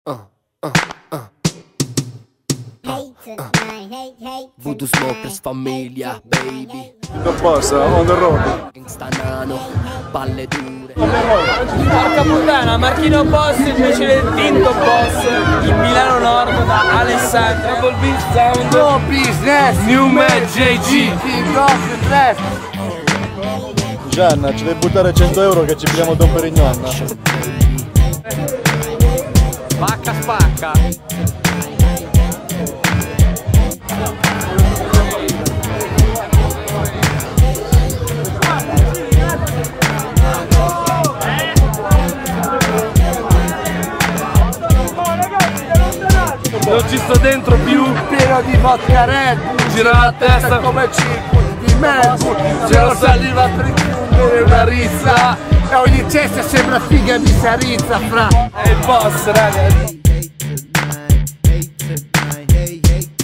Voodoo Smokers famiglia, baby. The boss, on the road. Gangsta nano, palle dure. Porca puttana, Marchino Boss invece del Tinto Boss in Milano Nord da Alessandro. Double Beat Sound. No business. New Man JG. King of the Trash. Gianna, ci devi buttare 100 euro che ci pigliamo Don Perignon. Spacca spacca. Non ci sto dentro più. Pieno di vodka Red Bull. Gira la testa come circuiti di Melbourne. Se lo saliva per chiudere una rissa. E ogni cesta sembra figa di Sarizza, fra. È il boss, raga.